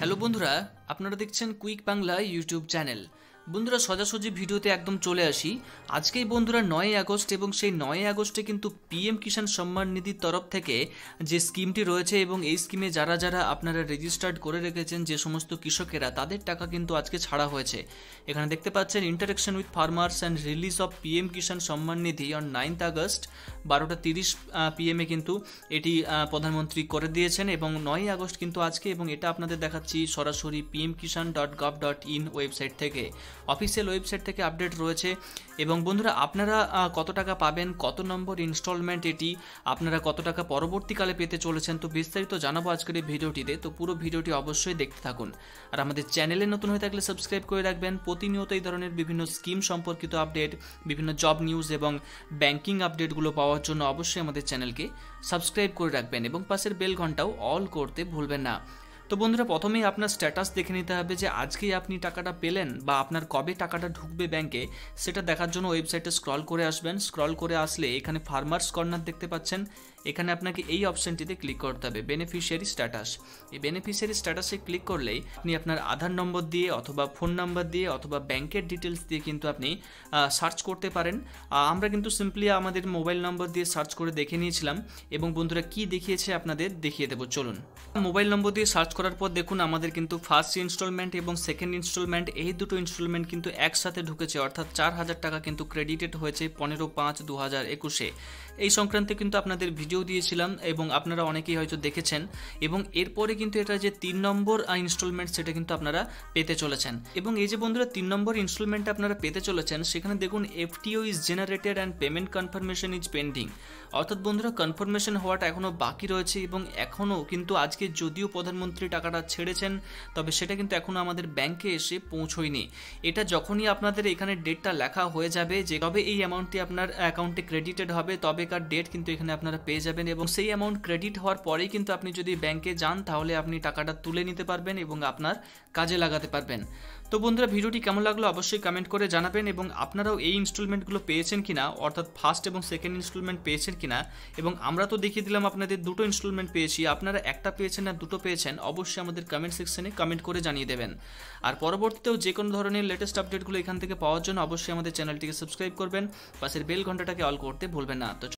Hello বন্ধুরা, আপনারা দেখছেন কুইক বাংলা ইউটিউব চ্যানেল। বন্ধুরা, সোজাসুজি ভিডিওতে একদম চলে আসি। আজকেই বন্ধুরা 9 আগস্ট এবং সেই 9 আগস্টে কিন্তু পিএম কিষাণ সম্মান নিধির তরফ থেকে যে স্কিমটি রয়েছে এবং এই স্কিমে যারা যারা আপনারা রেজিস্টার্ড করে রেখেছেন যে সমস্ত কৃষকেরা, তাদের টাকা কিন্তু আজকে ছাড়া হয়েছে। এখানে দেখতে পাচ্ছেন interaction with farmers and release of PM Kisan Samman Nidhi on 9 August 12:30 PM-এ কিন্তু এটি প্রধানমন্ত্রী করে দিয়েছেন এবং 9 আগস্ট কিন্তু আজকে, এবং এটা আপনাদের দেখাচ্ছি সরাসরি pmkishan.gov.in ওয়েবসাইট থেকে, অফিসিয়াল ওয়েবসাইট থেকে আপডেট রয়েছে। এবং বন্ধুরা, আপনারা কত টাকা পাবেন, কত নম্বর ইনস্টলমেন্ট এটি, আপনারা কত টাকা পরবর্তীকালে পেতে চলেছেন, তো বিস্তারিত জানাবো আজকের এই ভিডিওটিতে। তো পুরো ভিডিওটি অবশ্যই দেখতে থাকুন। আর আমাদের চ্যানেলে নতুন হয়ে থাকলে সাবস্ক্রাইব করে রাখবেন। প্রতিনিয়ত এই ধরনের বিভিন্ন স্কিম সম্পর্কিত আপডেট, বিভিন্ন জব নিউজ এবং ব্যাংকিং আপডেটগুলো পাওয়ার জন্য অবশ্যই আমাদের চ্যানেলকে সাবস্ক্রাইব করে রাখবেন এবং পাশের বেল ঘন্টাও অল করতে ভুলবেন না। তো বন্ধুরা, প্রথমেই আপনার স্ট্যাটাস দেখে নিতে হবে যে আজকেই আপনি টাকাটা পেলেন বা আপনার কবে টাকাটা ঢুকবে ব্যাংকে, সেটা দেখার জন্য ওয়েবসাইটে স্ক্রল করে আসবেন। স্ক্রল করে আসলে এখানে ফার্মার্স কর্নার দেখতে পাচ্ছেন, এখানে আপনাকে এই অপশনটিতে ক্লিক করতে হবে, বেনিফিশিয়ারি স্ট্যাটাস। এই বেনিফিশিয়ারি স্ট্যাটাসে ক্লিক করলেই আপনি আপনার আধার নম্বর দিয়ে অথবা ফোন নাম্বার দিয়ে অথবা ব্যাংকের ডিটেলস দিয়ে কিন্তু আপনি সার্চ করতে পারেন। আমরা কিন্তু সিম্পলি আমাদের মোবাইল নম্বর দিয়ে সার্চ করে দেখে নিয়েছিলাম এবং বন্ধুরা কি দেখিয়েছে আপনাদের দেখিয়ে দেবো, চলুন। মোবাইল নম্বর দিয়ে সার্চ করার পর দেখুন আমাদের কিন্তু ফার্স্ট ইনস্টলমেন্ট এবং সেকেন্ড ইনস্টলমেন্ট, এই দুটো ইনস্টলমেন্ট কিন্তু একসাথে ঢুকেছে, অর্থাৎ 4,000 টাকা কিন্তু ক্রেডিটেড হয়েছে 15/5/2021-এ। এই সংক্রান্তে কিন্তু আপনাদের ভিডিও দিয়েছিলাম এবং আপনারা অনেকেই হয়তো দেখেছেন। এবং এরপরে কিন্তু এটা যে 3 নম্বর ইনস্টলমেন্ট, সেটা কিন্তু আপনারা পেতে চলেছেন। এবং এই যে বন্ধুরা 3 নম্বর ইনস্টলমেন্ট আপনারা পেতে চলেছেন, সেখানে দেখুন FTO is generated and payment confirmation is pending, অর্থাৎ বন্ধুরা কনফার্মেশন হওয়াটা এখনও বাকি রয়েছে। এবং এখনও কিন্তু আজকে যদিও প্রধানমন্ত্রী টাকাটা ছেড়েছেন, তবে সেটা কিন্তু এখনও আমাদের ব্যাংকে এসে পৌঁছয়নি। এটা যখনই আপনাদের এখানে ডেটটা লেখা হয়ে যাবে যে তবে এই অ্যামাউন্টটি আপনার অ্যাকাউন্টে ক্রেডিটেড হবে, তবেকার ডেট কিন্তু এখানে আপনারা পেয়ে যাবেন। এবং সেই অ্যামাউন্ট ক্রেডিট হওয়ার পরেই কিন্তু আপনি যদি ব্যাংকে যান, তাহলে আপনি টাকাটা তুলে নিতে পারবেন এবং আপনার কাজে লাগাতে পারবেন। তো বন্ধুরা, ভিডিওটি কেমন লাগলো অবশ্যই কমেন্ট করে জানাবেন এবং আপনারাও এই ইনস্টলমেন্টগুলো পেয়েছেন কিনা, অর্থাৎ ফার্স্ট এবং সেকেন্ড ইনস্টলমেন্ট পেয়েছেন কিনা। এবং আমরা তো দেখিয়ে দিলাম আপনাদের দুটো ইনস্টলমেন্ট পেয়েছি, আপনারা একটা পেয়েছেন না দুটো পেয়েছেন, অবশ্যই আমাদের কমেন্ট সেকশনে কমেন্ট করে জানিয়ে দেবেন। আর পরবর্তীতেও যে কোনো ধরনের লেটেস্ট আপডেটগুলো এখান থেকে পাওয়ার জন্য অবশ্যই আমাদের চ্যানেলটিকে সাবস্ক্রাইব করবেন, পাশের বেল ঘন্টাটাকে অল করতে ভুলবেন না। তো